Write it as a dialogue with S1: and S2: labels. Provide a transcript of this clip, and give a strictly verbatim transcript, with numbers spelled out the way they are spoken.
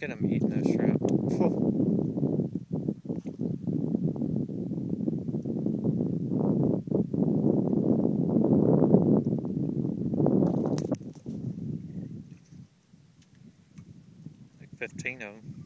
S1: at them eating those shrimp. Like fifteen of them.